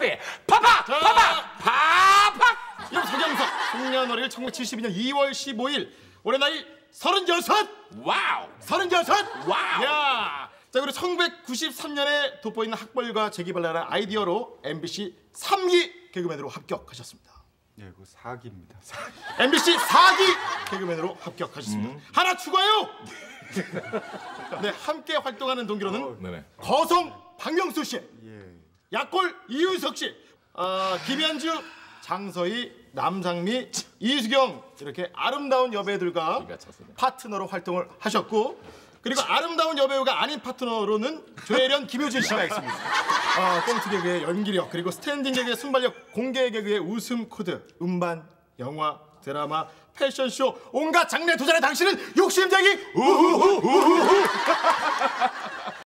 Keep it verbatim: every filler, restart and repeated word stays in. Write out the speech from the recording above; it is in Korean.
뽀삐 파파 파파 파파. 이름 서경석. 생년월일 천구백칠십이 년 이월 십오일. 올해 나이 서른여섯. 와우. 서른여섯. 와우. 야. 자, 그리고 천구백구십삼 년에 돋보이는 학벌과 재기발랄한 아이디어로 엠비씨 삼 기 개그맨으로 합격하셨습니다. 예, 그 사 기입니다. 엠비씨 사 기 개그맨으로 합격하셨습니다. 음. 하나 추가요. 네, 함께 활동하는 동기로는 어, 네네. 거성 박명수 씨, 예. 약골 이윤석 씨, 어, 김현주, 장서희, 남상미, 이수경 이렇게 아름다운 여배우들과 기가 찼습니다. 파트너로 활동을 하셨고, 그리고 아름다운 여배우가 아닌 파트너로는 조혜련, 김효진 씨가 있습니다. 어, 꽁트 개그의 연기력, 그리고 스탠딩 개그의 순발력, 공개 개그의 웃음 코드, 음반, 영화, 드라마, 패션쇼, 온갖 장르에 도전한 당신은 욕심쟁이 우후후후후.